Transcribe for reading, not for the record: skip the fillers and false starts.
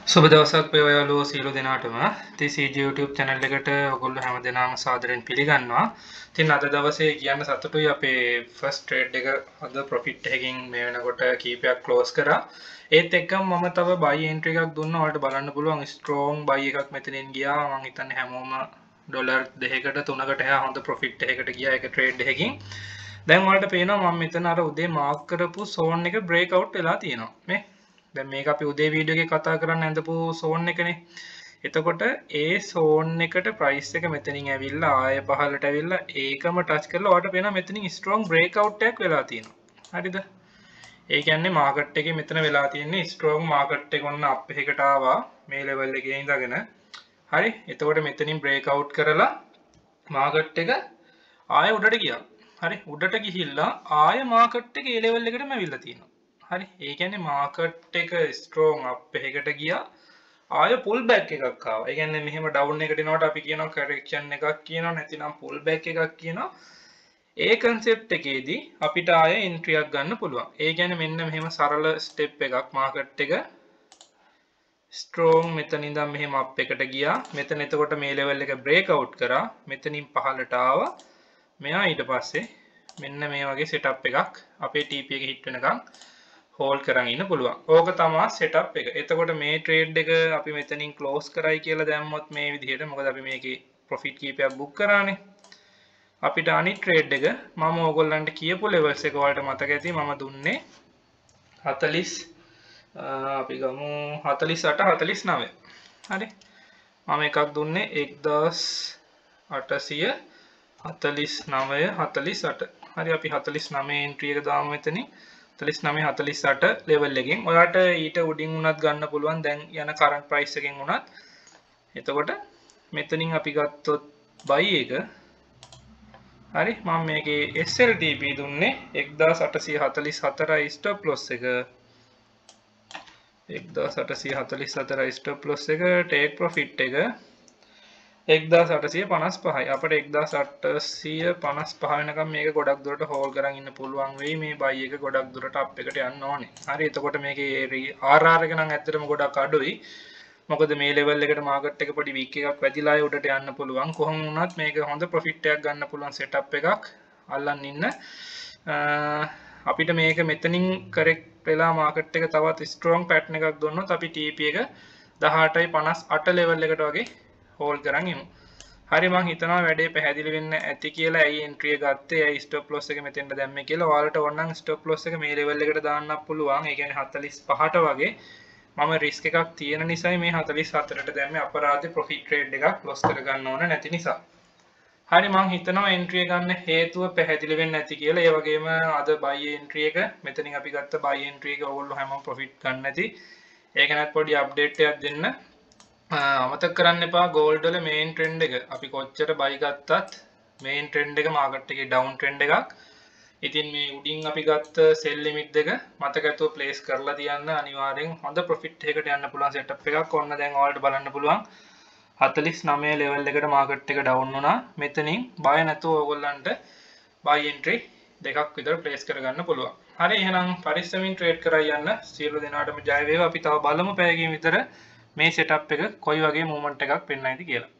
සුබ දවසක් වේවා යාළුවෝ සියලු දෙනාටම. ඉතින් CG YouTube channel එකට ඔයගොල්ලෝ හැමදෙනාම සාදරයෙන් පිළිගන්නවා. ඉතින් අද දවසේ කියන්න සතුටුයි අපේ first trade එක හොඳ profit එකකින් මේ වෙනකොට කීපයක් close කරා. ඒත් එක්කම මම තව buy entry එකක් දුන්නා. ඔයාලට බලන්න පුළුවන් strong buy එකක් මෙතනින් ගියා. මම හිතන්නේ හැමෝම ඩොලර් 2කට 3කට එහා හොඳ profit එකකට ගියා ඒක trade එකකින්. දැන් ඔයාලට පේනවා මම මෙතන අර උදේ mark කරපු zone එක break out වෙලා තියෙනවා. මේ දැන් මේක අපි උදේ වීඩියෝ එකේ කතා කරන්න ඇඳපු zone එකනේ. එතකොට ඒ zone එකට price එක මෙතනින් ඇවිල්ලා ආය පහළට ඇවිල්ලා ඒකම touch කරලා ඔයාලට පේනවා මෙතනින් strong breakout එකක් වෙලා තියෙනවා. හරිද? ඒ කියන්නේ market එකේ මෙතන වෙලා තියෙන්නේ strong market එක ඔන්න up එකකට ආවා මේ level එකේ ඉඳගෙන. හරි? එතකොට මෙතනින් breakout කරලා market එක ආය උඩට ගියා. හරි? උඩට ගිහිල්ලා ආය market එක ඒ level එකටම ඇවිල්ලා තියෙනවා. හරි ඒ කියන්නේ මාකට් එක ස්ට්‍රෝං අප් එකකට ගියා ආය පුල් බෑක් එකක් ආවා. ඒ කියන්නේ මෙහෙම ඩවුන් එකට එනකොට අපි කියනවා කරෙක්ෂන් එකක් කියනවා නැතිනම් පුල් බෑක් එකක් කියනවා. ඒ concept එකේදී අපිට ආය එන්ට්‍රි එකක් ගන්න පුළුවන්. ඒ කියන්නේ මෙන්න මෙහෙම සරල ස්ටෙප් එකක් මාකට් එක ස්ට්‍රෝං මෙතන ඉඳන් මෙහෙම අප් එකට ගියා. මෙතන එතකොට මේ ලෙවල් එක බ්‍රේක් අවුට් කරා. මෙතනින් පහළට ආවා. මෙයා ඊට පස්සේ මෙන්න මේ වගේ setup එකක් අපේ TP එක hit වෙනකන් හෝල්ඩ් කරන් ඉන්න පුළුවන්. ඕක තමයි setup එක. එතකොට මේ trade එක අපි මෙතනින් close කරයි කියලා දැම්මොත් මේ විදිහට මොකද අපි මේකේ profit කීපයක් book කරානේ. අපිට අනිත් trade එක මම ඕගොල්ලන්ට කියපු levels එක වලට මතක ඇති මම දුන්නේ 40 අපි ගමු 48 49. හරි. මම එකක් දුන්නේ 1849 48. හරි අපි 49 entry එක දාමු මෙතනින්. 49 48 level එකෙන් ඔයාට ඊට උඩින් උනත් ගන්න පුළුවන් දැන් යන current price එකෙන් උනත්. එතකොට මෙතනින් අපි ගත්තොත් buy එක හරි මම මේකේ SLTP දුන්නේ 1844 stop loss එක 1844 stop loss එක take profit එක 1855යි අපිට 1855 වෙනකම් මේක ගොඩක් දුරට හෝල්ඩ් කරන් ඉන්න පුළුවන් වෙයි මේ buy එක ගොඩක් දුරට අප් එකට යන්න ඕනේ. හරි එතකොට මේකේ RR එක නම් ඇත්තටම ගොඩක් අඩුයි. මොකද මේ level එකට market එක පොඩි weak එකක් වැදිලා ආය උඩට යන්න පුළුවන්. කොහොම වුණත් මේක හොඳ profit එකක් ගන්න පුළුවන් setup එකක් අල්ලන් ඉන්න. අපිට මේක මෙතනින් correct වෙලා market එක තවත් strong pattern එකක් දුන්නොත් අපි TP එක 18.58 level එකට වගේ හෝල්ඩ් කරන් ඉමු. හරි මං හිතනවා වැඩේ පැහැදිලි වෙන්න ඇති කියලා. ඇයි එන්ට්‍රි එක ගත්තේ? ඇයි ස්ටොප් ලොස් එක මෙතෙන්ට දැම්මේ කියලා. ඔයාලට ඕනනම් ස්ටොප් ලොස් එක මේ ලෙවල් එකට දාන්නත් පුළුවන්. ඒ කියන්නේ 45ට වගේ. මම රිස්ක් එකක් තියෙන නිසායි මේ 44ට දැම්මේ. අපරාධේ ප්‍රොෆිට් ට්‍රේඩ් එකක් ලොස් කරගන්න ඕන නැති නිසා. හරි මං හිතනවා එන්ට්‍රි එක ගන්න හේතුව පැහැදිලි වෙන්න ඇති කියලා. ඒ වගේම අද buy entry එක මෙතනින් අපි ගත්ත buy entry එක ඕගොල්ලෝ හැමෝම ප්‍රොෆිට් ගන්න නැති. ඒක නැත් පොඩි අප්ඩේට් එකක් දෙන්න. අමතක කරන්න එපා gold වල main trend එක අපි කොච්චර buy ගත්තත් main trend එක market එකේ down trend එකක්. ඉතින් මේ උඩින් අපි ගත්ත sell limit එක මතක ඇතුව place කරලා තියන්න අනිවාර්යෙන් හොඳ profit එකකට යන්න පුළුවන් setup එකක්. ඔන්න දැන් ඔයාලට බලන්න පුළුවන් 49 level එකට market එක down වුණා. මෙතනින් buy නැතුව ඕගොල්ලන්ට buy entry දෙකක් විතර place කරගන්න පුළුවන්. හරි එහෙනම් පරිස්සමින් trade කරලා යන්න. සියලු දෙනාටම ජය වේවා. අපි තව බලමු පැයකින් විතර මේ setup එක කොයි වගේ movement එකක් පෙන්නයිද කියලා.